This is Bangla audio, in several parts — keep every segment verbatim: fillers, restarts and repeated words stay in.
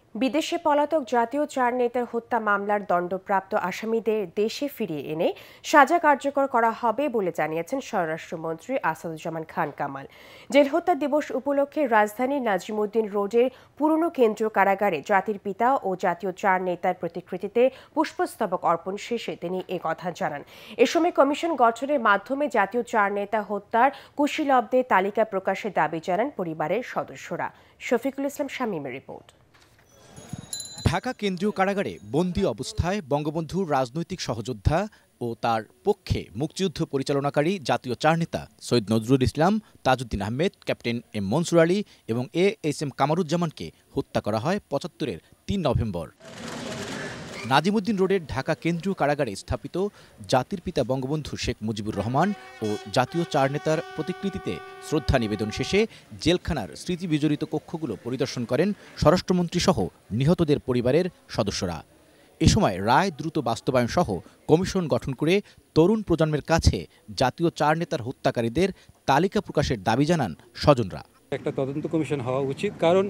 বিদেশে পলাতক জাতীয় চার নেতার হত্যা মামলার দণ্ডপ্রাপ্ত আসামিদের দেশে ফিরিয়ে এনে সাজা কার্যকর করা হবে বলে জানিয়েছেন স্বরাষ্ট্রমন্ত্রী আসাদুজ্জামান খান কামাল। জেল হত্যা দিবস উপলক্ষে রাজধানীর নাজিমুদ্দিন রোডের পুরনো কেন্দ্রীয় কারাগারে জাতির পিতা ও জাতীয় চার নেতার প্রতিকৃতিতে পুষ্পস্তবক অর্পণ শেষে তিনি এ কথা জানান। এ সময় কমিশন গঠনের মাধ্যমে জাতীয় চার নেতা হত্যার কুশীলবদের তালিকা প্রকাশের দাবি জানান পরিবারের সদস্যরা। শফিকুল ইসলাম শামীমের রিপোর্ট। ঢাকা কেন্দ্রীয় কারাগারে বন্দী অবস্থায় বঙ্গবন্ধুর রাজনৈতিক সহযোদ্ধা ও তার পক্ষে মুক্তিযুদ্ধ পরিচালনাকারী জাতীয় চার নেতা সৈয়দ নজরুল ইসলাম, তাজউদ্দিন আহমেদ, ক্যাপ্টেন এম মনসুর আলী এবং এ এস এম কামারুজ্জামানকে হত্যা করা হয় পঁচাত্তরের তিন নভেম্বর। নাজিমুদ্দিন রোডের ঢাকা কেন্দ্রীয় কারাগারে স্থাপিত জাতির পিতা বঙ্গবন্ধু শেখ মুজিবুর রহমান ও জাতীয় চার নেতার প্রতিকৃতিতে শ্রদ্ধা নিবেদন শেষে জেলখানার স্মৃতি বিজড়িত কক্ষগুলো পরিদর্শন করেন স্বরাষ্ট্রমন্ত্রী সহ নিহতদের পরিবারের সদস্যরা। এ সময় রায় দ্রুত বাস্তবায়ন সহ কমিশন গঠন করে তরুণ প্রজন্মের কাছে জাতীয় চার নেতার হত্যাকারীদের তালিকা প্রকাশের দাবি জানান স্বজনরা। একটা তদন্ত কমিশন হওয়া উচিত, কারণ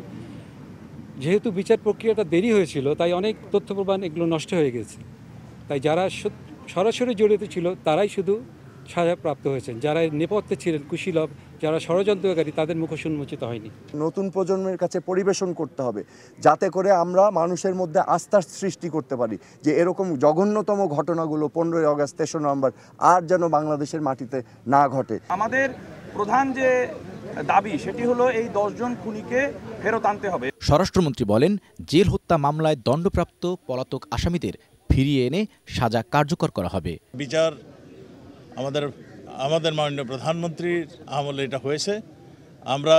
যেহেতু বিচার প্রক্রিয়াটা দেরি হয়েছিল তাই অনেক তথ্য প্রমাণ এগুলো নষ্ট হয়ে গেছে। তাই যারা সরাসরি জড়িত ছিল তারাই শুধু সাজাপ্রাপ্ত হয়েছেন, যারা নেপথ্যে ছিলেন কুশীলব, যারা ষড়যন্ত্রকারী, তাদের মুখোশ উন্মোচিত হয়নি। নতুন প্রজন্মের কাছে পরিবেশন করতে হবে যাতে করে আমরা মানুষের মধ্যে আস্থার সৃষ্টি করতে পারি যে এরকম জঘন্যতম ঘটনাগুলো পনেরোই আগস্ট তেসরা নভেম্বর আর যেন বাংলাদেশের মাটিতে না ঘটে। আমাদের প্রধান যে দাবি সেটি হলো এই দশজন খুনিকে ফেরত আনতে হবে। স্বরাষ্ট্রমন্ত্রী বলেন, জেল হত্যা মামলায় দণ্ডপ্রাপ্ত পলাতক আসামিদের ফিরিয়ে এনে সাজা কার্যকর করা হবে। বিচার আমাদের আমাদের মাননীয় প্রধানমন্ত্রীর আমলে এটা হয়েছে। আমরা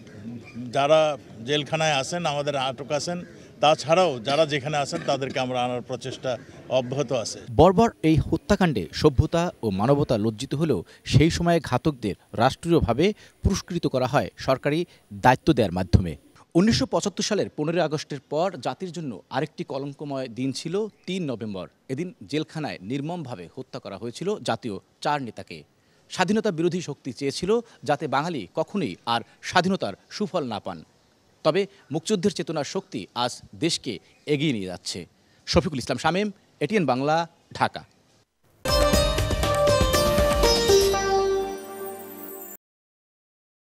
যারা জেলখানায় আছেন, আমাদের আটক আছেন, তাছাড়াও যারা যেখানে আছেন তাদেরকে আমরা আনার প্রচেষ্টা অব্যাহত আছে। বর্বর এই হত্যাকাণ্ডে সভ্যতা ও মানবতা লজ্জিত হলেও সেই সময়ে ঘাতকদের রাষ্ট্রীয়ভাবে পুরস্কৃত করা হয় সরকারি দায়িত্ব দেওয়ার মাধ্যমে। উনিশশো পঁচাত্তর সালের পনেরোই আগস্টের পর জাতির জন্য আরেকটি কলঙ্কময় দিন ছিল তিন নভেম্বর। এদিন জেলখানায় নির্মমভাবে হত্যা করা হয়েছিল জাতীয় চার নেতাকে। স্বাধীনতা বিরোধী শক্তি চেয়েছিল যাতে বাঙালি কখনোই আর স্বাধীনতার সুফল না পান। তবে মুক্তিযুদ্ধের চেতনার শক্তি আজ দেশকে এগিয়ে নিয়ে যাচ্ছে। শফিকুল ইসলাম শামীম, এটিএন বাংলা, ঢাকা।